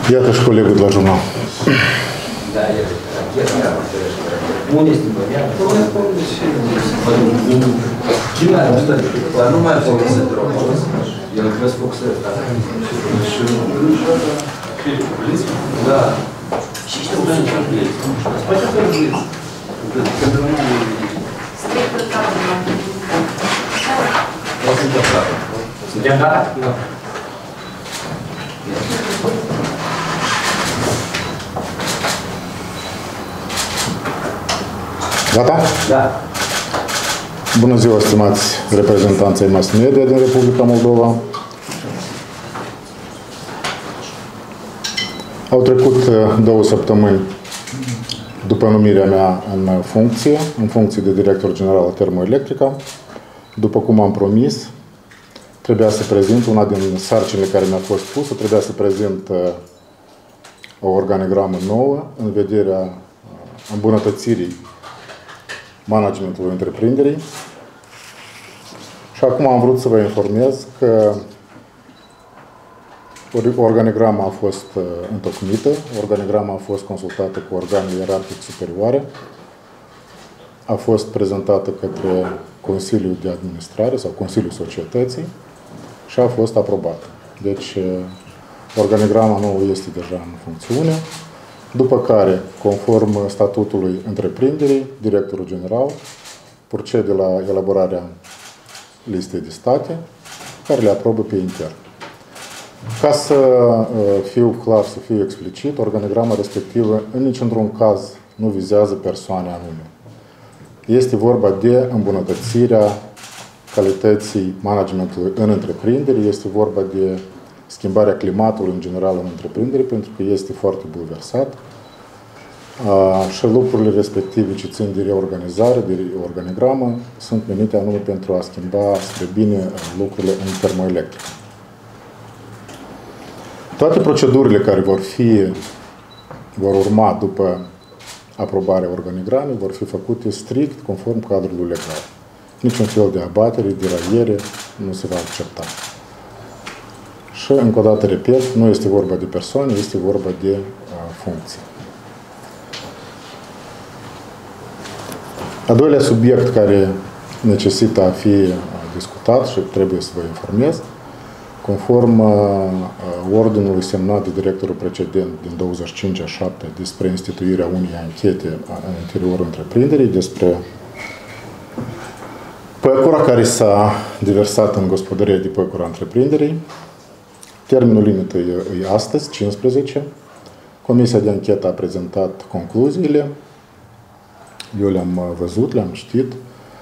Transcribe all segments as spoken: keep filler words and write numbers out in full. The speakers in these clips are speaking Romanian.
Iată și colegul de la jurnal. Da, e unde este băiat? Nu mai folosit drog. El trebuie să focusează. Da. Și știu că nu știu blitz. Poate să blitz. Strictul capul. O să încep capul. Suntem gata? Da. Gata? Da. Bună ziua, stimați reprezentanții mass media din Republica Moldova. Au trecut două săptămâni după numirea mea în funcție, în funcție de director general al Termoelectrica. După cum am promis, trebuia să prezint una din sarcinile care mi-a fost pusă, trebuia să prezint o organigramă nouă în vederea îmbunătățirii managementului întreprinderii. Și acum am vrut să vă informez că organigrama a fost întocmită, organigrama a fost consultată cu organele ierarhic superioare, a fost prezentată către Consiliul de Administrare sau Consiliul Societății și a fost aprobată. Deci, organigrama nouă este deja în funcțiune, după care, conform statutului întreprinderii, directorul general procede la elaborarea listei de state, care le aprobă pe intern. Ca să fiu clar, să fiu explicit, organigrama respectivă în niciun caz nu vizează persoane anume. Este vorba de îmbunătățirea calității managementului în întreprindere, este vorba de schimbarea climatului în general în întreprindere, pentru că este foarte bulversat. Și lucrurile respective ce țin de reorganizare, de organigramă, sunt menite anume pentru a schimba spre bine lucrurile în termoelectrică. Toate procedurile care vor fi, vor urma după aprobarea organigramei, vor fi făcute strict conform cadrului legal. Niciun fel de abatere, de raiere nu se va accepta. Și, încă o dată, repet, nu este vorba de persoane, este vorba de uh, funcții. A doilea subiect care necesită a fi uh, discutat și trebuie să vă informez, conform uh, ordinului semnat de directorul precedent din douăzeci și cinci a șapte despre instituirea unei anchete în interiorul întreprinderii, despre păcura care s-a diversat în gospodăria de păcura întreprinderii. Termenul limită e astăzi, cincisprezece. Comisia de anchetă a prezentat concluziile. Eu le-am văzut, le-am citit.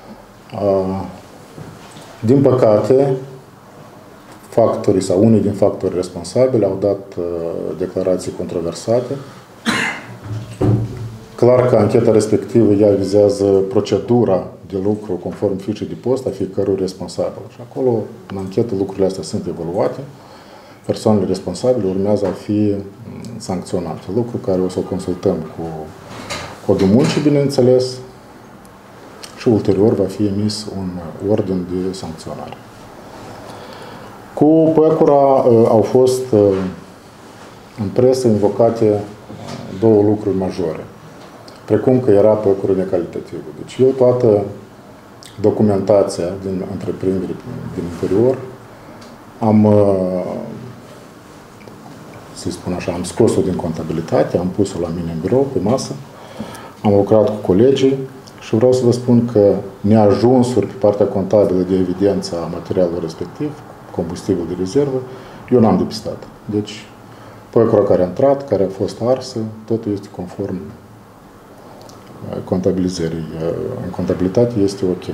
Din păcate, factorii sau unii din factorii responsabili au dat declarații controversate. Clar că ancheta respectivă ea vizează procedura de lucru conform fișei de post a fiecărui responsabil. Și acolo, în anchetă, lucrurile astea sunt evaluate. Persoanele responsabile urmează a fi sancționate. Lucru care o să o consultăm cu codul muncii, bineînțeles, și ulterior va fi emis un ordin de sancționare. Cu păcura au fost în presă invocate două lucruri majore, precum că era păcură necalitativă. Deci eu toată documentația din întreprindere din interior am, să spun așa, am scos-o din contabilitate, am pus-o la mine în birou, pe masă, am lucrat cu colegii și vreau să vă spun că neajunsuri pe partea contabilă de evidență a materialului respectiv, combustibil de rezervă, eu n-am depistat. Deci, păcura care a intrat, care a fost arsă, totul este conform contabilizării. În contabilitate este ok.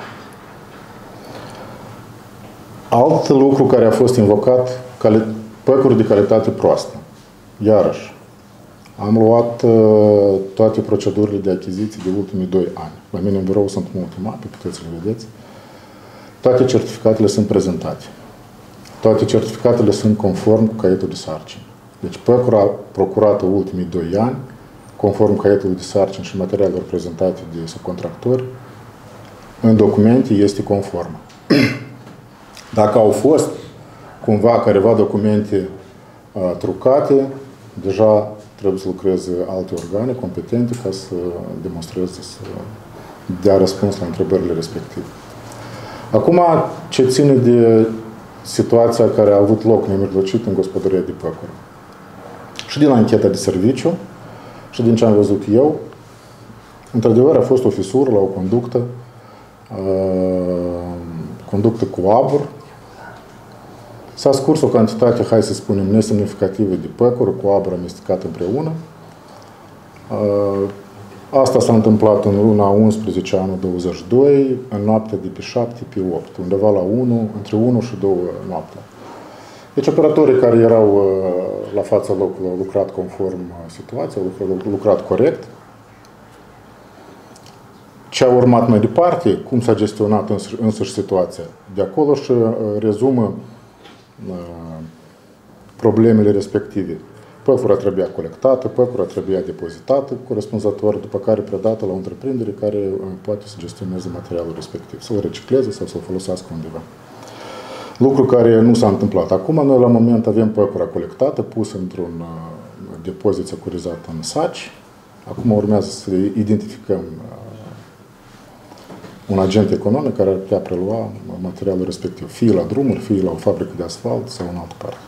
Alt lucru care a fost invocat, păcuri de calitate proastă. Iarăși, am luat uh, toate procedurile de achiziții de ultimii doi ani. La mine în birou sunt multe mape, puteți să le vedeți. Toate certificatele sunt prezentate. Toate certificatele sunt conform cu caietul de sarcini. Deci păcura procurată ultimii doi ani, conform caietului de sarcini și materialelor prezentate de subcontractori, în documente este conformă. Dacă au fost cumva careva documente uh, trucate, deja trebuie să lucreze alte organe competente ca să demonstreze, să dea răspuns la întrebările respective. Acum, ce ține de situația care a avut loc nemijlocit în gospodăria de păcură. Și din ancheta de serviciu, și din ce am văzut eu, într-adevăr a fost o fisură la o conductă, uh, conductă cu abur. S-a scurs o cantitate, hai să spunem, nesemnificativă de păcură cu abur amestecat împreună. Uh, Asta s-a întâmplat în luna a unsprezece anul douăzeci și doi, în noaptea de pe șapte pe opt, undeva la unu, între unu și două noaptea. Deci operatorii care erau la fața locului au lucrat conform situației, au lucrat corect. Ce a urmat mai departe, cum s-a gestionat însăși situația, de acolo și rezumă problemele respective. Păcura trebuia colectată, păcura trebuia depozitată corespunzător, după care predată la o întreprindere care poate să gestioneze materialul respectiv, să-l recicleze sau să-l folosească undeva. Lucru care nu s-a întâmplat. Acum noi la moment avem păcura colectată, pusă într-un depozit securizat în saci. Acum urmează să identificăm un agent economic care ar putea prelua materialul respectiv, fie la drumuri, fie la o fabrică de asfalt sau în altă parte.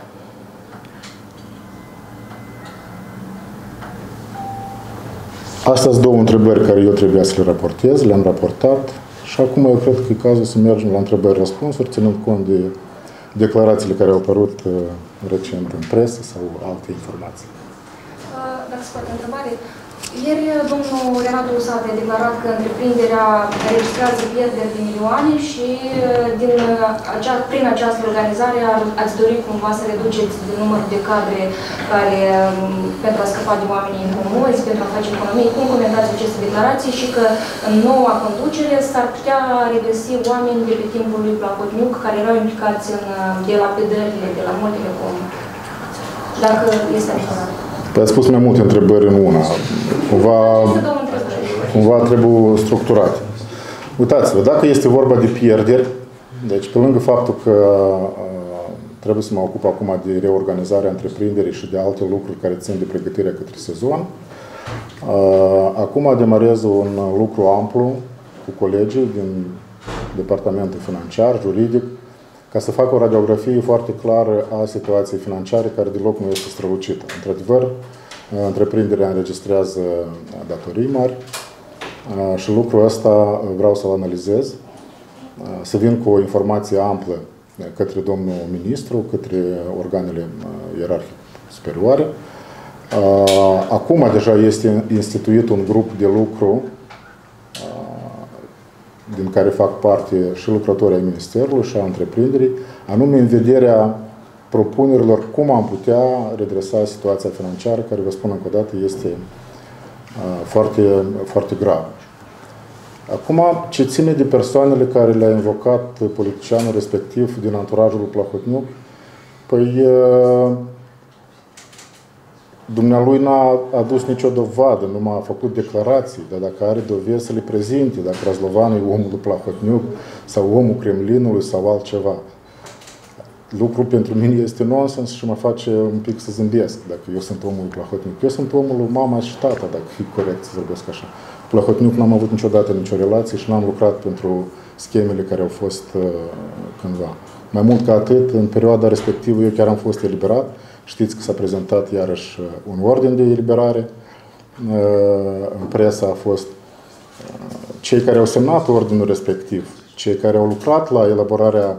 Astea sunt două întrebări care eu trebuia să le raportez, le-am raportat și acum eu cred că e cazul să mergem la întrebări-răspunsuri, ținând cont de declarațiile care au apărut recent în presă sau alte informații. Dacă se poate întrebare, ieri domnul Renato Usate a declarat că întreprinderea registrează pierderi de milioane și din acea, prin această organizare ați dorit cumva să reduceți numărul de cadre care, pentru a scăpa de oamenii incomozi, pentru a face economie. Cum comentați aceste declarații și că în noua conducere s-ar putea regăsi oameni de pe timpul lui Plahotniuc care erau implicați în delapidările de la Multelecom? Dacă este adevărat. Păi ați spus mai multe întrebări în una. Cumva, cumva trebuie structurat. Uitați-vă, dacă este vorba de pierderi, deci pe lângă faptul că uh, trebuie să mă ocup acum de reorganizarea întreprinderii și de alte lucruri care țin de pregătirea către sezon, uh, acum demarez un lucru amplu cu colegii din Departamentul Financiar, Juridic, ca să fac o radiografie foarte clară a situației financiare, care deloc nu este strălucită. Într-adevăr, întreprinderea înregistrează datorii mari și lucrul ăsta vreau să-l analizez, să vin cu o informație amplă către domnul ministru, către organele ierarhice superioare. Acum deja este instituit un grup de lucru din care fac parte și lucrătorii ai Ministerului și a întreprinderii, anume în vederea propunerilor cum am putea redresa situația financiară, care, vă spun încă o dată, este foarte, foarte gravă. Acum, ce ține de persoanele care le-a invocat politicianul respectiv din anturajul lui Plahotniuc, păi dumnealui n-a adus nicio dovadă, nu m-a făcut declarații, dar dacă are dovezi să le prezinte, dacă Razlovan e omul lui Plahotniuc sau omul Kremlinului sau altceva. Lucrul pentru mine este nonsens și mă face un pic să zâmbesc dacă eu sunt omul lui Plahotniuc. Eu sunt omul lui mama și tata, dacă e corect să vorbesc așa. Plahotniuc n-am avut niciodată nicio relație și n-am lucrat pentru schemele care au fost uh, cândva. Mai mult ca atât, în perioada respectivă eu chiar am fost eliberat. Știți că s-a prezentat iarăși un ordin de eliberare. În presă a fost cei care au semnat ordinul respectiv, cei care au lucrat la elaborarea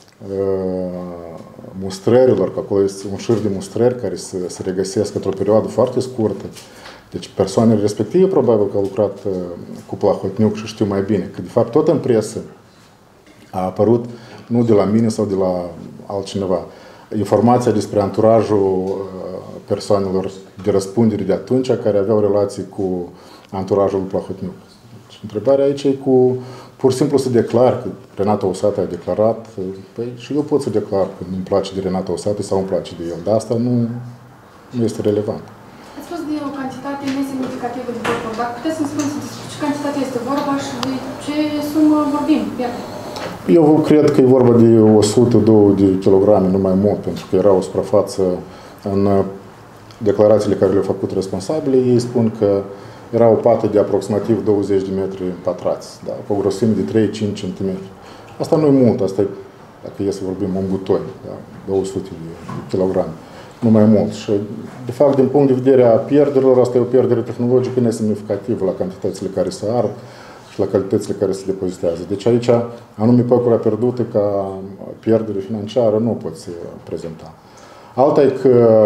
mustrărilor, că acolo este un șir de mustrări care se, se regăsesc într-o perioadă foarte scurtă. Deci persoanele respective probabil că au lucrat cu Plahotniuc și știu mai bine că de fapt tot în presă a apărut, nu de la mine sau de la altcineva, informația despre anturajul persoanelor de răspundere de atunci care aveau relații cu anturajul lui Plahotniuc. Deci, întrebarea aici e cu pur și simplu să declar că Renato Usate a declarat, păi și eu pot să declar că nu-mi place de Renato Usate sau îmi place de el, dar asta nu, nu este relevant. Ați spus de o cantitate nesemnificativă de păcuri, dar puteți să-mi spuneți despre ce cantitate este vorba și de ce sumă vorbim? Iată. Eu cred că e vorba de o sută doi de kilograme, nu mai mult, pentru că era o suprafață în declarațiile care le-au făcut responsabile, ei spun că era o pată de aproximativ douăzeci de metri pătrați, da? Cu o grosime de trei cinci centimetri. Asta nu e mult, asta e, dacă e să vorbim în butoni, da? două sute de kilograme, nu mai mult. Și, de fapt, din punct de vedere a pierderilor, asta e o pierdere tehnologică nesemnificativă la cantitățile care se ard și la calitățile care se depozitează. Deci aici, anume păcura pierdută ca pierdere financiară nu poți prezenta. Alta e că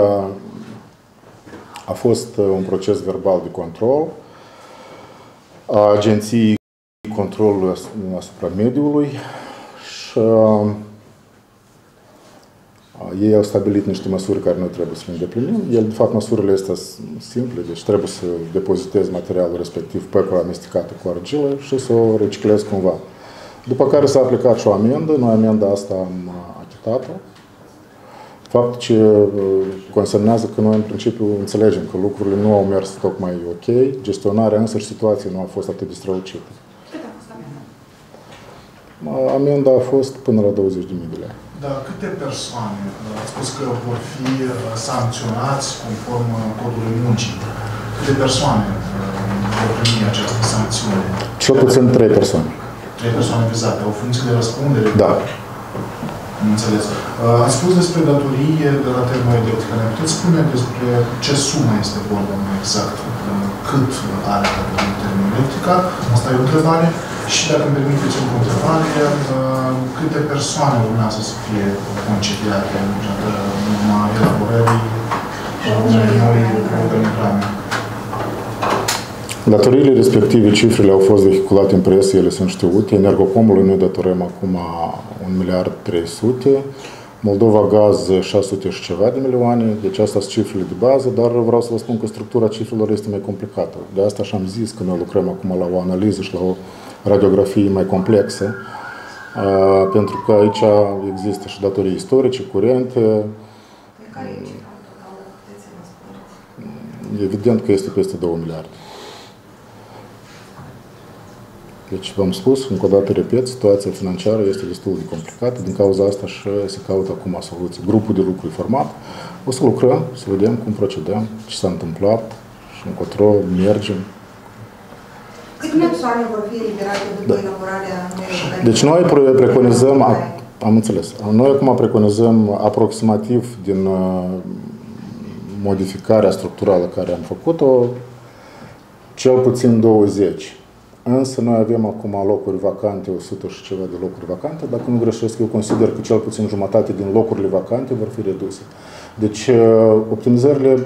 a fost un proces verbal de control a Agenției Controlului asupra Mediului și ei au stabilit niște măsuri care noi trebuie să le îndeplinim. El, de fapt, măsurile astea sunt simple, deci trebuie să depozitezi materialul respectiv, păcura amestecată cu argilă și să o reciclezi cumva. După care s-a aplicat și o amendă, noi amenda asta am achitat-o. Fapt ce consemnează că noi, în principiu, înțelegem că lucrurile nu au mers tocmai ok, gestionarea însă și situația nu a fost atât de strălucită. Cât a fost amenda? Amenda a fost până la douăzeci de mii de lei. Da, câte persoane, ați spus că vor fi sancționați conform codului muncii, câte persoane vor primi această sancțiune? Cel puțin trei persoane. Trei persoane vizate, au funcție de răspundere? Da. Am înțeles. Am spus despre datorie de la Termoelectrica. Ne puteți spune despre ce sumă este vorba mai exact? Cât are datorie Termoelectrica? Asta e o întrebare. Și dacă îmi permiteți o întrebare, câte persoane urmează să fie concediate în urma elaborării unei noi organigrame? Datoriile respective, cifrele au fost vehiculate în presă, ele sunt știute. Energocomului noi datorăm acum un miliard trei sute, Moldova Gaz șase sute și ceva de milioane, deci astea sunt cifrele de bază, dar vreau să vă spun că structura cifrelor este mai complicată. De asta și-am zis că noi lucrăm acum la o analiză și la o radiografie mai complexă, pentru că aici există și datorii istorice, curente. Evident că este peste două miliarde. Deci, v-am spus, încă o dată repet, situația financiară este destul de complicată, din cauza asta și se caută acum soluții. Grupul de lucru e format, o să lucrăm, să vedem cum procedăm, ce s-a întâmplat și încotro mergem. Câte persoane vor fi eliberate după da. elaborarea unei? Deci noi preconizăm, am înțeles, noi acum preconizăm aproximativ din modificarea structurală care am făcut-o, cel puțin douăzeci. Însă noi avem acum locuri vacante, o sută și ceva de locuri vacante. Dacă nu greșesc, eu consider că cel puțin jumătate din locurile vacante vor fi reduse. Deci optimizările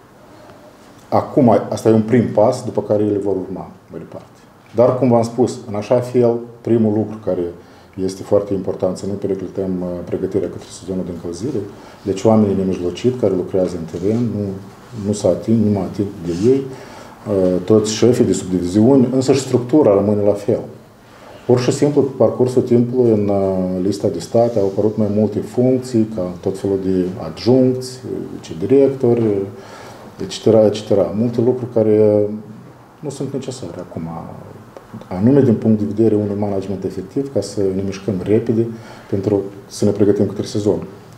acum, asta e un prim pas, după care ele vor urma mai departe. Dar, cum v-am spus, în așa fel, primul lucru care este foarte important, să nu periclităm pregătirea către sezonul de încălzire. Deci oamenii nemijlocit care lucrează în teren, nu, nu se ating, nu mă ating de ei, toți șefii de subdiviziuni, însă și structura rămâne la fel. Pur și simplu, pe parcursul timpului, în lista de state au apărut mai multe funcții, ca tot felul de adjuncți, directori, et cetera, et cetera. Multe lucruri care nu sunt necesare acum, anume din punct de vedere unui management efectiv, ca să ne mișcăm repede pentru să ne pregătim către sezon.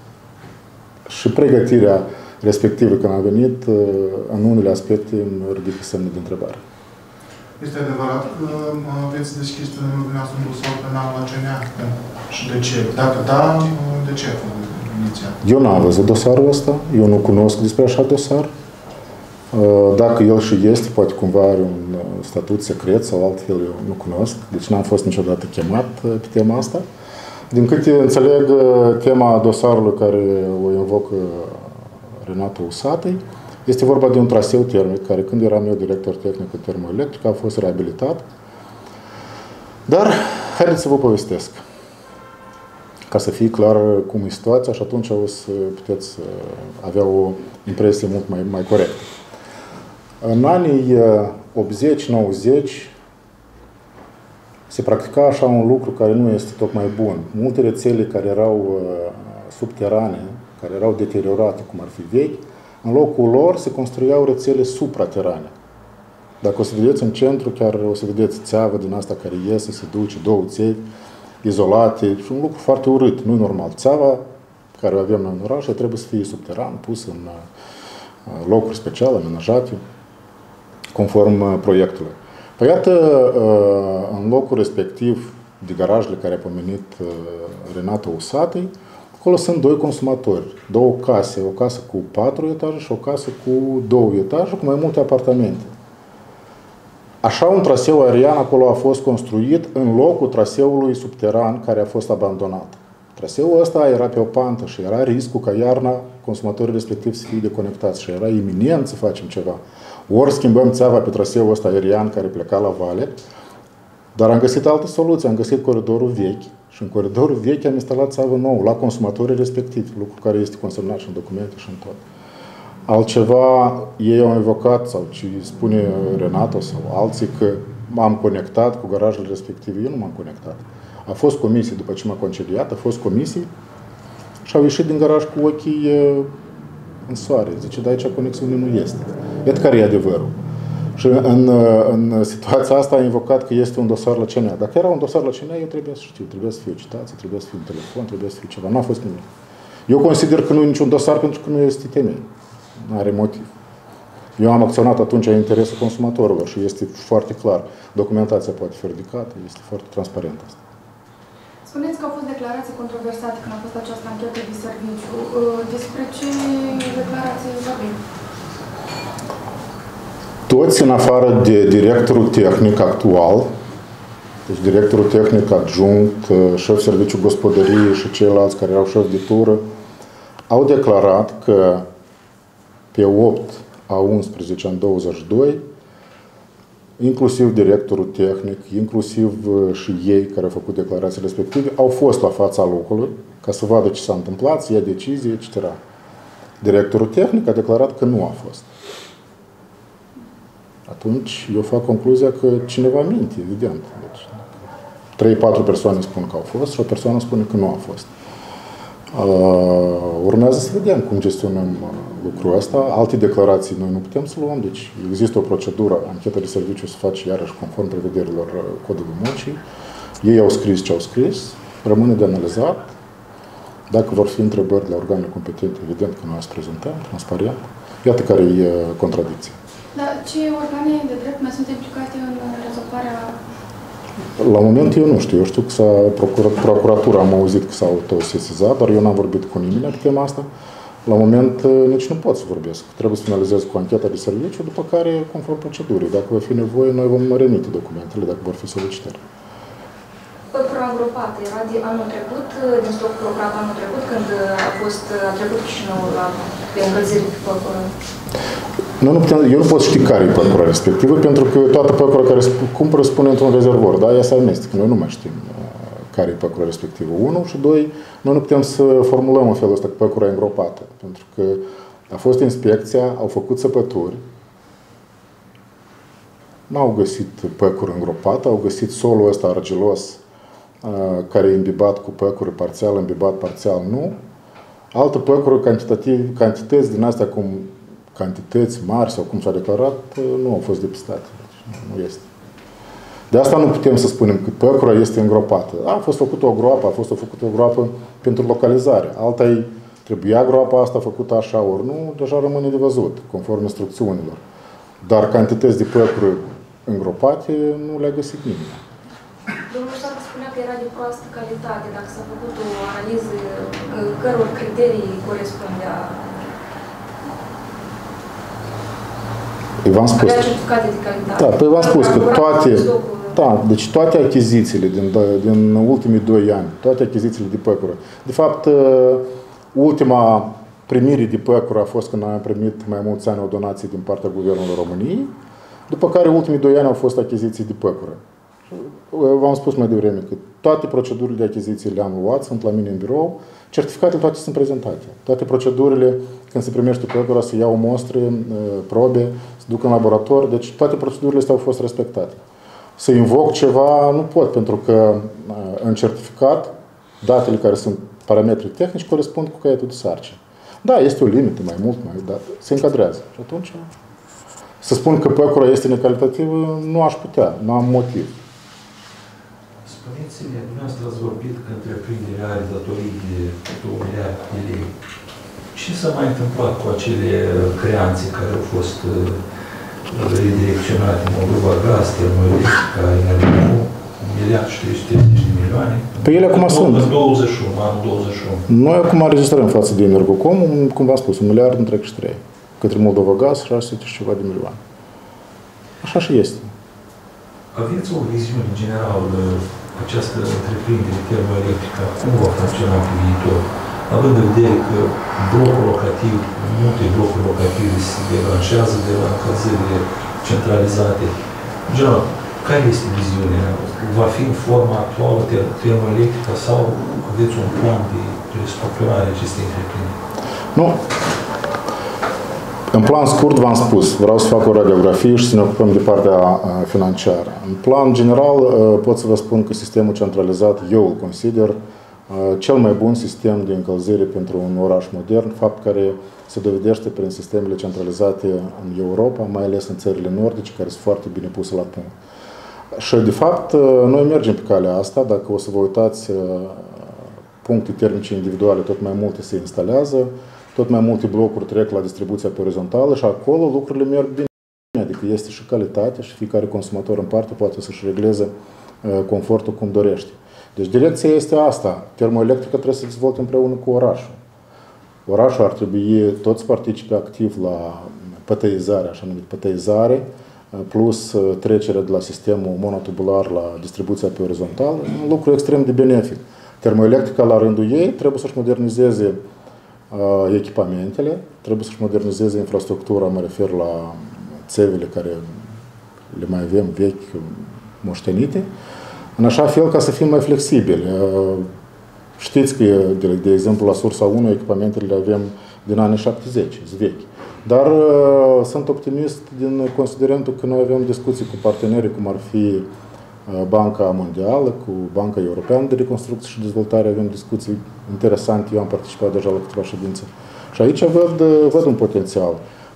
Și pregătirea respectivă, când a venit, în unele aspecte îmi ridică semne de întrebare. Este adevărat că aveți deschis dumneavoastră un dosar penal la G N A? Și de ce? Dacă da, de ce a fost inițiat? Eu n-am văzut dosarul ăsta, eu nu cunosc despre așa dosar. Dacă el și este, poate cumva are un statut secret sau altfel, eu nu cunosc. Deci n-am fost niciodată chemat pe tema asta. Din câte înțeleg, tema dosarului care o invocă Renato Usatăi, este vorba de un traseu termic, care când eram eu director tehnic în Termoelectrica a fost reabilitat. Dar, haideți să vă povestesc, ca să fie clar cum e situația și atunci o să puteți avea o impresie mult mai, mai corectă. În anii optzeci nouăzeci se practica așa un lucru care nu este tocmai bun. Multe rețele care erau subterane, care erau deteriorate, cum ar fi vechi, în locul lor se construiau rețele supraterane. Dacă o să vedeți în centru, chiar o să vedeți țeavă din asta care iese, se duce, două țevi izolate, și un lucru foarte urât, nu normal. Țeava care o avem în oraș trebuie să fie subteran, pus în, locuri speciale, amenajate, conform proiectului. Păi iată, în locul respectiv de garajele care a pomenit Renato Usatăi, acolo sunt doi consumatori, două case, o casă cu patru etaje și o casă cu două etaje, cu mai multe apartamente. Așa un traseu aerian acolo a fost construit în locul traseului subteran care a fost abandonat. Traseul ăsta era pe o pantă și era riscul ca iarna consumatorii respectivi să fie deconectați și era iminent să facem ceva. Ori schimbăm țeava pe traseul ăsta aerian care pleca la vale, dar am găsit altă soluție, am găsit coridorul vechi și în coridorul vechi am instalat țeavă nouă la consumatorii respectivi, lucru care este consemnat și în documente și în tot. Altceva, ei au evocat, sau ce spune Renato sau alții, că m-am conectat cu garajele respective. Eu nu m-am conectat. A fost comisie, după ce m-a concediat, a fost comisie și au ieșit din garaj cu ochii în soare. Zice, dar aici conexiune nu este. Iată care e adevărul. Și în, în situația asta a invocat că este un dosar la C N A. Dacă era un dosar la C N A, eu trebuie să știu, trebuie să fie o citație, trebuie să fie un telefon, trebuie să fie ceva. Nu a fost nimic. Eu consider că nu e niciun dosar pentru că nu este temei. Nu are motiv. Eu am acționat atunci în interesul consumatorilor și este foarte clar. Documentația poate fi ridicată, este foarte transparentă asta. Spuneți că au fost declarații controversate când a fost această anchetă de serviciu. Despre ce declarații vorbim? Toți, în afară de directorul tehnic actual, deci directorul tehnic adjunct, șef serviciu gospodărie și ceilalți care erau șef de tură, au declarat că pe opt a unsprezece an douăzeci și doi, inclusiv directorul tehnic, inclusiv și ei care au făcut declarații respective, au fost la fața locului ca să vadă ce s-a întâmplat, să ia decizii, et cetera. Directorul tehnic a declarat că nu a fost. Atunci eu fac concluzia că cineva minte, evident. Deci, trei patru persoane spun că au fost și o persoană spune că nu a fost. Uh, urmează să vedem cum gestionăm uh, lucrul ăsta. Alte declarații noi nu putem să luăm, deci există o procedură, ancheta de serviciu se face iarăși conform prevederilor uh, Codului Muncii. Ei au scris ce au scris, rămâne de analizat. Dacă vor fi întrebări la organele competente, evident că noi o să prezentăm, transparent. Iată care e uh, contradicția. Dar ce organe de drept mai sunt implicate în rezolvarea? La moment eu nu știu. Eu știu că s-a procurat, procuratura, am auzit că s-a autosesizat, dar eu n-am vorbit cu nimeni pe tema asta. La moment nici nu pot să vorbesc. Trebuie să finalizez cu ancheta de serviciu, după care, conform procedurii, dacă va fi nevoie, noi vom remite documentele, dacă vor fi solicitări. Păcura îngropată era de anul trecut, din stoc procurat anul trecut, când a fost a trecut Chișinăul la pe încălzire pe păcură. Nu, nu putem, eu nu pot ști care e păcura respectivă, pentru că toată păcura care cumpără spune într-un rezervor, da? Ea se amestecă. Noi nu mai știm care e păcura respectivă. Unu și doi, noi nu putem să formulăm în felul ăsta că păcura e îngropată, pentru că a fost inspecția, au făcut săpături, n-au găsit păcură îngropată, au găsit solul ăsta argilos, care e imbibat cu păcură parțial, imbibat parțial nu. Altă păcură, cantități din astea, cum cantități mari sau cum s-a declarat, nu au fost depistate. Deci nu este. De asta nu putem să spunem că păcura este îngropată. A fost făcută o groapă, a fost făcută o groapă pentru localizare. Alta-i trebuia groapa asta făcută așa, ori nu, deja rămâne de văzut, conform instrucțiunilor. Dar cantități de păcură îngropate nu le-a găsit nimeni. Domnul Sarc spunea că era de proastă calitate, dacă s-a făcut o analiză căror criterii corespundea. V-am spus. Da, păi v-am spus că toate, da, deci toate achizițiile din, din ultimii doi ani, toate achizițiile de păcură. De fapt, ultima primire de păcură a fost când am primit mai mulți ani o donație din partea Guvernului României, după care ultimii doi ani au fost achiziții de păcură. V-am spus mai devreme că toate procedurile de achiziție le-am luat, sunt la mine în birou, certificatele toate sunt prezentate. Toate procedurile, când se primește păcura, se iau mostre, probe, se duc în laborator, deci toate procedurile astea au fost respectate. Să invoc ceva nu pot, pentru că în certificat, datele care sunt parametri tehnici corespund cu caietul de sarcini. Da, este o limită, mai mult, mai, dar se încadrează. Și atunci, să spun că păcura este necalitativă, nu aș putea, nu am motiv. Spuneți-ne, dumneavoastră ați vorbit că întreprinderea are datorii de două miliarde de lei. Ce s-a mai întâmplat cu acele creanțe care au fost redirecționate în Moldova Gaz, Termoelectrica, Energo, un miliard și trei sute cincizeci de milioane? Pe ele acum sunt. În douăzeci și unu, anul douăzeci și unu. Noi acum înregistrăm față de Energocom, cum v-am spus, un miliard întreg și trei. Către Moldova Gaz, șase sute și ceva de milioane. Așa și este. Aveți o viziune generală această întreprindere termoelectrică, cum va funcționa pe viitor? Având în vedere că blocul locativ, multe blocuri locative se debranșează de la încălzirile centralizate. În general, care este viziunea? Va fi în forma actuală termoelectrică sau aveți un plan de restructurare acestei întreprinderi? Nu. În plan scurt, v-am spus, vreau să fac o radiografie și să ne ocupăm de partea financiară. În plan general, pot să vă spun că sistemul centralizat, eu îl consider cel mai bun sistem de încălzire pentru un oraș modern, fapt care se dovedește prin sistemele centralizate în Europa, mai ales în țările nordice, care sunt foarte bine puse la punct. Și, de fapt, noi mergem pe calea asta. Dacă o să vă uitați, puncte termice individuale tot mai multe se instalează, tot mai multe blocuri trec la distribuția pe orizontală și acolo lucrurile merg bine. Adică este și calitate și fiecare consumator în parte poate să-și regleze confortul cum dorește. Deci direcția este asta. Termoelectrica trebuie să se dezvolte împreună cu orașul. Orașul ar trebui tot să participe activ la pătăizare, așa numit pătăizare, plus trecerea de la sistemul monotubular la distribuția pe orizontală, un lucru extrem de benefic. Termoelectrica, la rândul ei, trebuie să-și modernizeze echipamentele, trebuie să-și modernizeze infrastructura, mă refer la țevele care le mai avem vechi, moștenite, în așa fel ca să fim mai flexibili. Știți că, de, de exemplu, la Sursa unu, echipamentele le avem din anii șaptezeci, sunt vechi. Dar uh, sunt optimist din considerentul că noi avem discuții cu partenerii, cum ar fi uh, Banca Mondială, cu Banca Europeană de Reconstrucție și Dezvoltare, avem discuții interesante, eu am participat deja la câteva ședințe. Și aici văd, văd un potențial.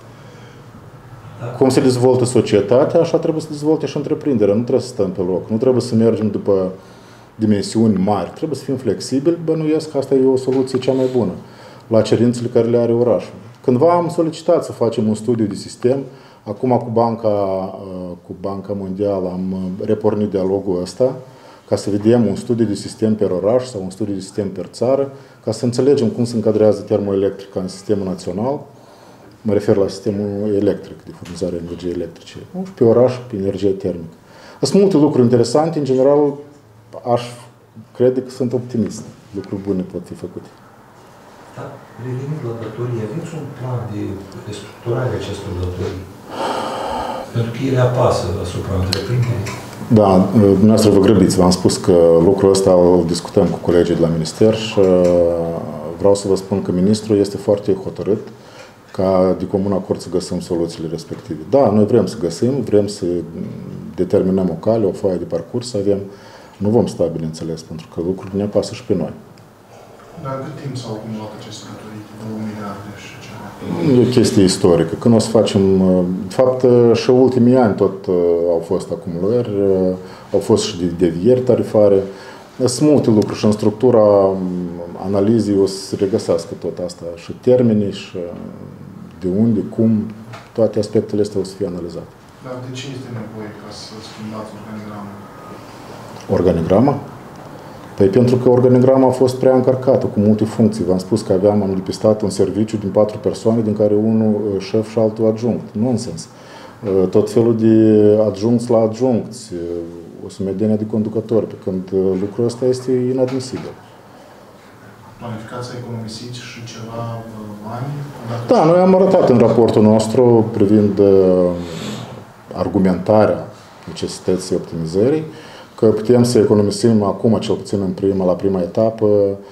Cum se dezvoltă societatea, așa trebuie să dezvolte și întreprinderea. Nu trebuie să stăm pe loc, nu trebuie să mergem după dimensiuni mari. Trebuie să fim flexibili, bănuiesc că asta e o soluție cea mai bună la cerințele care le are orașul. Cândva am solicitat să facem un studiu de sistem, acum cu Banca, cu Banca Mondială am repornit dialogul ăsta, ca să vedem un studiu de sistem per oraș sau un studiu de sistem per țară, ca să înțelegem cum se încadrează termoelectrica în sistemul național. Mă refer la sistemul electric, de furnizare a energiei electrice. Și pe oraș, pe energie termică. Sunt multe lucruri interesante. În general, aș crede că sunt optimist. Lucruri bune pot fi făcute. Da, revenind la datorii, aveți un plan de restructurare acestor datorii? Pentru că ele apasă asupra întreprinderii. Da, dumneavoastră vă grăbiți. V-am spus că lucrul ăsta îl discutăm cu colegii de la minister și vreau să vă spun că ministrul este foarte hotărât ca de comun acord să găsim soluțiile respective. Da, noi vrem să găsim, vrem să determinăm o cale, o foaie de parcurs, să avem. Nu vom sta, bineînțeles, pentru că lucrurile ne pasă și pe noi. Dar cât timp s-au acumulat aceste datorii? două miliarde și ceva? E o chestie istorică. Când o să facem... De fapt, și ultimii ani tot au fost acumulări, au fost și devieri tarifare. Sunt multe lucruri și în structura analizei o să se regăsească tot asta. Și termenii, și de unde, cum, toate aspectele astea o să fie analizate. Dar de ce este nevoie ca să schimbați organigrama? Organigrama? Păi pentru că organigrama a fost prea încărcată cu multe funcții. V-am spus că aveam, am lipistat un serviciu din patru persoane, din care unul șef și altul adjunct. Nonsens. Tot felul de adjuncți la adjuncți, o sumedenie de conducători, pe când lucrul ăsta este inadmisibil. Planificați să economisiți și ceva bani? Da, noi am arătat în raportul nostru privind argumentarea necesității optimizării, că putem să economisim acum, cel puțin în prima, la prima etapă,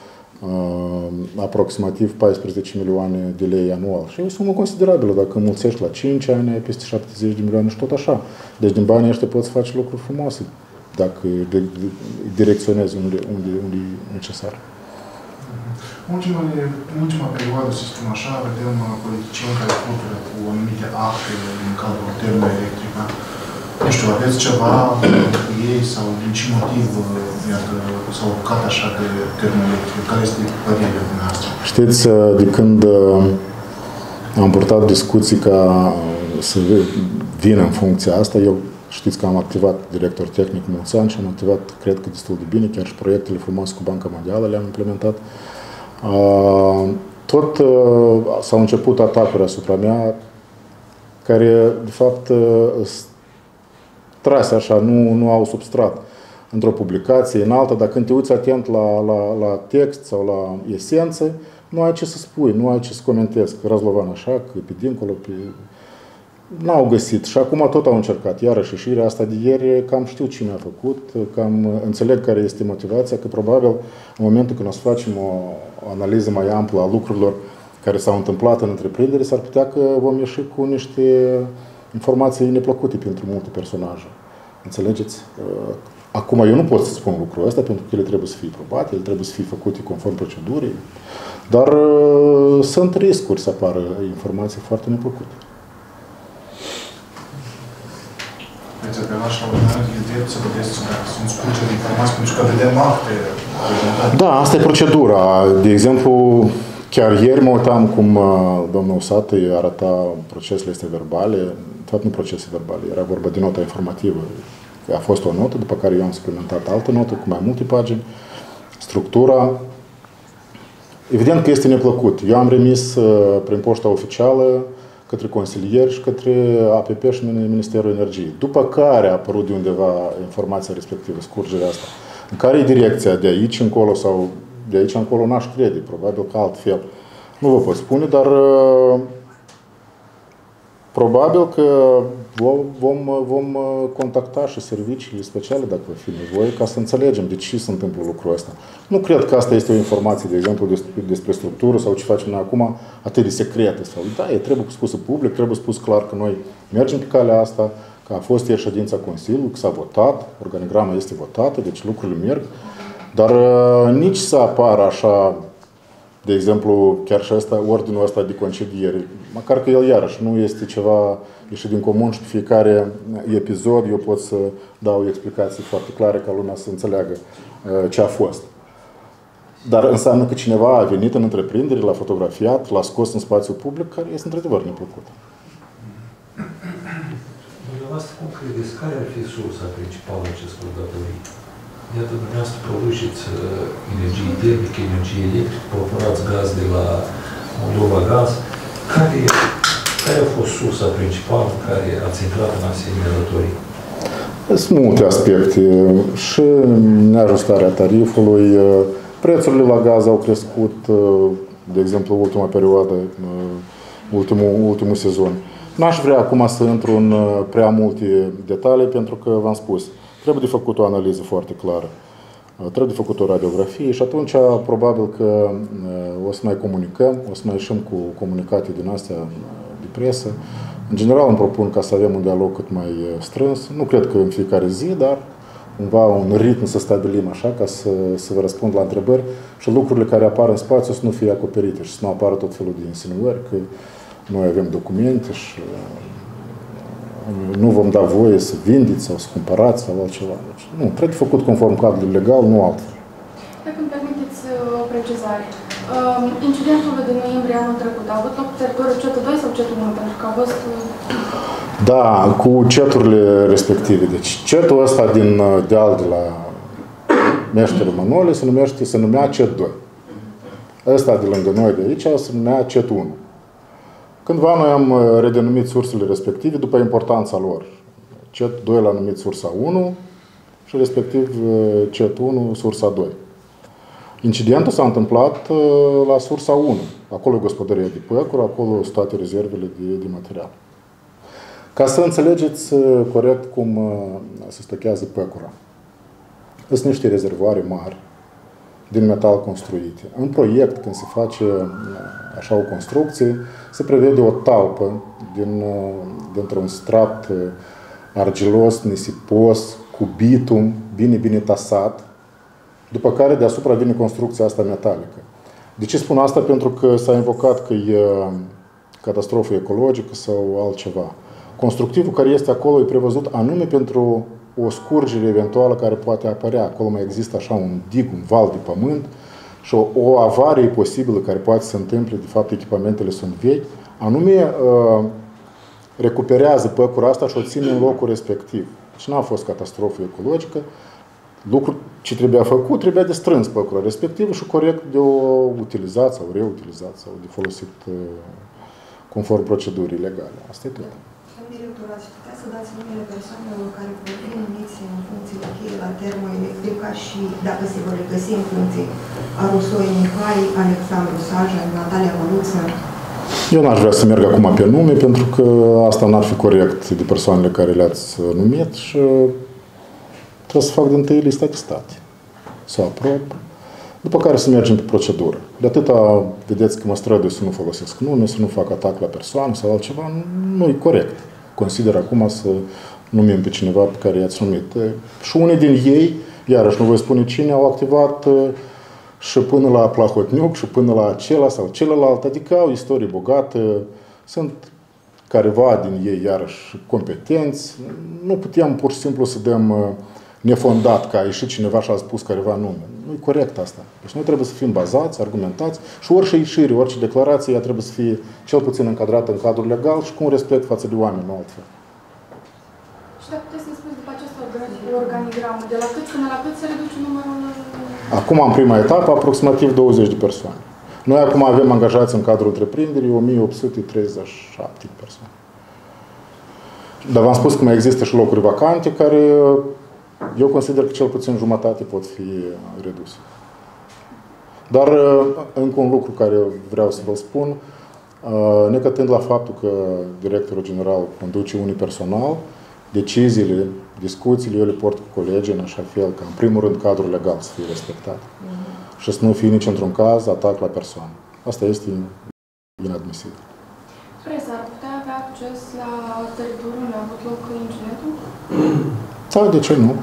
aproximativ paisprezece milioane de lei anual. Și e o sumă considerabilă. Dacă înmulțești la cinci ani, ai peste șaptezeci de milioane și tot așa. Deci din banii ăștia poți face lucruri frumoase, dacă direcționezi unde, unde, unde e necesar. În ultima, în ultima perioadă, să spun așa, vedem politicieni care furtă cu anumite acte din cadrul termoelectrică. Nu știu, aveți ceva cu ei sau din ce motiv iată, s-au apucat așa de termoelectrică? Care este părerea dumneavoastră? Știți, de când am purtat discuții ca să vină în funcția asta, eu știți că am activat director tehnic mulți ani și am activat, cred că destul de bine, chiar și proiectele frumoase cu Banca Mondială le-am implementat. Tot s-au început atacuri asupra mea, care, de fapt, trase așa, nu, nu au substrat într-o publicație, în alta, dar când te uiți atent la, la, la text sau la esență, nu ai ce să spui, nu ai ce să comentezi, că Razlovan așa, că pe dincolo, pe... N-au găsit și acum tot au încercat. Iarăși ieșirea asta de ieri, cam știu cine a făcut, cam înțeleg care este motivația, că probabil în momentul când o să facem o, o analiză mai amplă a lucrurilor care s-au întâmplat în întreprindere, s-ar putea că vom ieși cu niște informații neplăcute pentru multe personaje. Înțelegeți? Acum eu nu pot să spun lucrul ăsta pentru că ele trebuie să fie probate, ele trebuie să fie făcute conform procedurii, dar sunt riscuri să apară informații foarte neplăcute. Veți apela și la urmare de drept să vedeți dacă sunt scurgeri de informații, pentru că vedem acte prezentate. Da, asta e procedura. De exemplu, chiar ieri mă uitam cum domnul Usată arăta procesele este verbale. De fapt, nu procese verbale, era vorba de nota informativă. A fost o notă, după care eu am suplimentat altă notă cu mai multe pagini. Structura. Evident că este neplăcut. Eu am remis prin poșta oficială către consilieri și către A P P și Ministerul Energiei. După care a apărut de undeva informația respectivă, scurgerea asta. În care e direcția de aici încolo sau de aici încolo n-aș crede, probabil că altfel. Nu vă pot spune, dar probabil că vom, vom contacta și serviciile speciale, dacă va fi nevoie, ca să înțelegem de ce se întâmplă lucrul ăsta. Nu cred că asta este o informație, de exemplu, despre, despre structură sau ce facem noi acum, atât de secretă. Sau, da, e trebuie spusă public, trebuie spus clar că noi mergem pe calea asta, că a fost ieri ședința Consiliului, că s-a votat, organigrama este votată, deci lucrurile merg. Dar nici să apară așa, de exemplu, chiar și asta, ordinul ăsta de concediere, măcar că el iarăși nu este ceva ieșit din comun și pe fiecare episod eu pot să dau explicații foarte clare ca lumea să înțeleagă ce a fost. Dar înseamnă că cineva a venit în întreprindere, l-a fotografiat, l-a scos în spațiu public, care este într-adevăr neplăcut. Dumneavoastră, cum credeți, care ar fi sursa principală a acestor datorii? Iată, dumneavoastră produceți energie termică, energie electrică, procurați gaz de la Moldova Gaz. Care, care a fost sursa principală în care ați intrat în asemenea datorii? Sunt multe aspecte. Și neajustarea tarifului, prețurile la gaz au crescut, de exemplu, ultima perioadă, ultimul, ultimul sezon. N-aș vrea acum să intru în prea multe detalii, pentru că, v-am spus, trebuie de făcut o analiză foarte clară. Trebuie de făcut o radiografie și atunci probabil că o să mai comunicăm, o să mai ieșim cu comunicate din astea de presă. În general îmi propun ca să avem un dialog cât mai strâns. Nu cred că în fiecare zi, dar cumva un ritm să stabilim așa ca să, să vă răspund la întrebări și lucrurile care apar în spațiu să nu fie acoperite și să nu apară tot felul de insinuări că noi avem documente și nu vom da voie să vindeți sau să cumpărați sau altceva. Deci, nu, trebuie făcut conform cadrului legal, nu altfel. Dacă îmi permiteți o precizare. Incidentul de noiembrie anul trecut a avut loc pe teritoriul C E T doi sau C E T unu? Pentru că a fost... Da, cu ceturile respective. Deci cetul ăsta din deal de la Meșterul Manole se numește, se numea C E T doi. Ăsta de lângă noi de aici se numea C E T unu. Cândva noi am redenumit sursele respective după importanța lor. C E T doi l-a numit sursa unu și respectiv C E T unu sursa doi. Incidentul s-a întâmplat la sursa unu. Acolo e gospodăria de păcură, acolo sunt toate rezervele de, de material. Ca să înțelegeți corect cum se stochează păcura. Sunt niște rezervoare mari din metal construite. În proiect, când se face așa o construcție, se prevede o talpă din, dintr-un strat argilos, nisipos, cu bitum, bine, bine tasat, după care deasupra vine construcția asta metalică. De ce spun asta? Pentru că s-a invocat că e catastrofă ecologică sau altceva. constructivul care este acolo e prevăzut anume pentru o scurgere eventuală care poate apărea. Acolo mai există așa un dig, un val de pământ și o, o avarie posibilă care poate să se întâmple, de fapt echipamentele sunt vechi, anume recuperează păcura asta și o ține în locul respectiv. Deci n-a fost catastrofă ecologică. Lucrul ce trebuia făcut, trebuia de strâns păcura respectivă și corect de o utilizat sau reutilizat sau de folosit conform procedurii legale. Asta e tot. Domnul director, ați putea să dați numele persoanelor care vor fi numiți în funcțiile cheie la Termoelectrica și, dacă se vor regăsi în funcție, Arusoi Mihai, Alexandru Sajan, Natalia Măluță? Eu n-aș vrea să merg acum pe nume, pentru că asta n-ar fi corect de persoanele care le-ați numit și trebuie să fac din întâi lista de state. Să aprob. După care să mergem pe procedură. De atâta vedeți că mă strădui să nu folosesc nume, să nu fac atac la persoană sau altceva, nu e corect. Consider acum să numim pe cineva pe care i-ați numit. Și unii din ei, iarăși nu voi spune cine, au activat și până la Plahotniuc și până la acela sau celălalt, adică au istorie bogată, sunt careva din ei iarăși competenți. Nu putem pur și simplu să dăm nefondat că a ieșit cineva și a spus careva nume. Nu e corect asta. Deci noi trebuie să fim bazați, argumentați și orice ieșire, orice declarație ea trebuie să fie cel puțin încadrată în cadrul legal și cu un respect față de oameni, nu altfel. Și dacă puteți să-mi spuneți după această organigramă, de la cât până la cât se reduce numărul? Acum, în prima etapă, aproximativ douăzeci de persoane. Noi acum avem angajați în cadrul întreprinderii o mie opt sute treizeci și șapte de persoane. Dar v-am spus că mai există și locuri vacante care eu consider că cel puțin jumătate pot fi reduse. Dar încă un lucru care vreau să vă spun, necătând la faptul că directorul general conduce unipersonal, deciziile, discuțiile, eu le port cu colegii în așa fel ca, în primul rând, cadrul legal să fie respectat. Mm-hmm. Și să nu fie nici într-un caz atac la persoană. Asta este inadmisibil. Presa ar putea avea acces la teritoriul unde a avut loc incidentul? Da, de ce nu?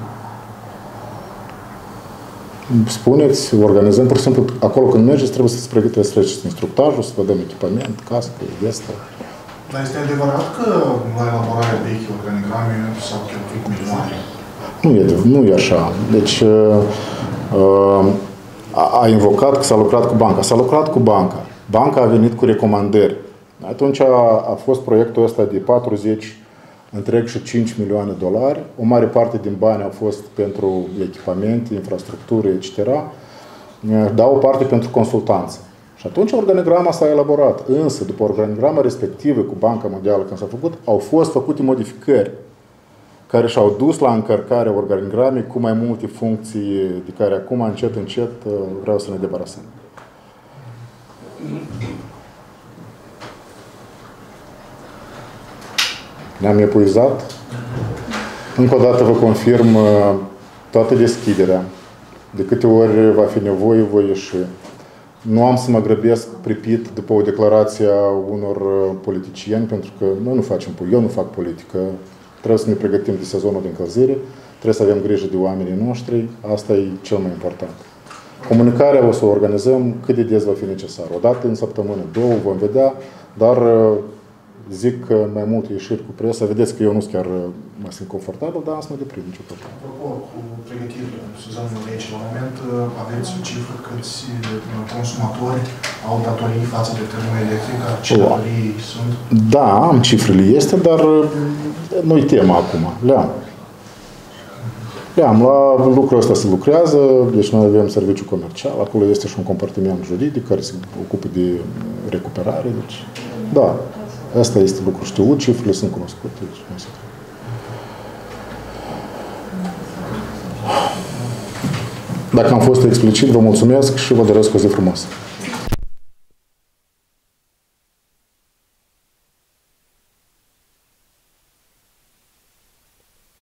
Spuneți, organizăm, pur și simplu, acolo când mergeți, trebuie să-ți pregătiți, să treceți instructajul, să vă dăm echipament, cască, vestă. Dar este adevărat că la elaborarea vechi organigrame s-au cheltuit milioane? Nu e, nu e așa. Deci, a, a invocat că s-a lucrat cu banca. S-a lucrat cu banca. Banca a venit cu recomandări. Atunci a, a fost proiectul ăsta de patruzeci întreg și cinci milioane de dolari. O mare parte din bani au fost pentru echipamente, infrastructură, et cetera. Dar o parte pentru consultanță. Și atunci organigrama s-a elaborat. Însă, după organigrama respectivă cu Banca Mondială, când s-a făcut, au fost făcute modificări care și-au dus la încărcarea organigramei cu mai multe funcții de care acum, încet, încet, vreau să ne debarasăm. Ne-am epuizat. Încă o dată vă confirm toată deschiderea. De câte ori va fi nevoie, voi ieși. Nu am să mă grăbesc pripit după o declarație a unor politicieni, pentru că noi nu facem, eu nu fac politică. Trebuie să ne pregătim de sezonul de încălzire, trebuie să avem grijă de oamenii noștri, asta e cel mai important. Comunicarea o să o organizăm cât de des va fi necesar. O dată în săptămână, două, vom vedea, dar zic că mai multe ieșiri cu presa. Vedeți că eu nu chiar mă simt confortabil, dar asta nu deprind nicio problemă. Apropo, cu pregătirile sezonului rece, la moment aveți o cifră câți consumatori au datorii față de Termoelectrica? Ce datorii sunt? Da, am cifrele, este, dar nu-i tema acum. Le-am. Le-am. La lucrul ăsta se lucrează, deci noi avem serviciu comercial, acolo este și un compartiment juridic care se ocupă de recuperare. Deci, da. Asta este lucru știut, cifrele sunt cunoscute. Dacă am fost explicit, vă mulțumesc și vă doresc o zi frumoasă.